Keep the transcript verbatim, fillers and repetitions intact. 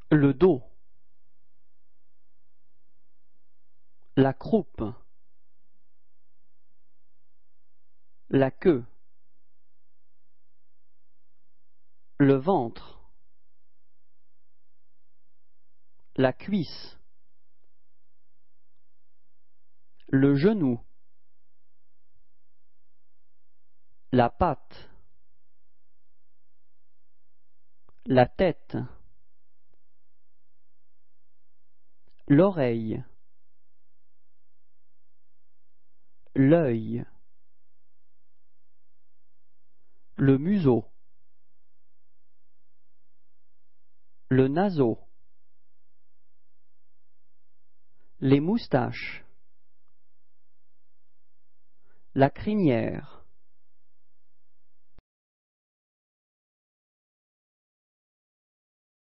le dos, la croupe, la queue, le ventre, la cuisse, le genou, la patte, la tête, l'oreille, l'œil, le museau, le naseau, les moustaches, la crinière,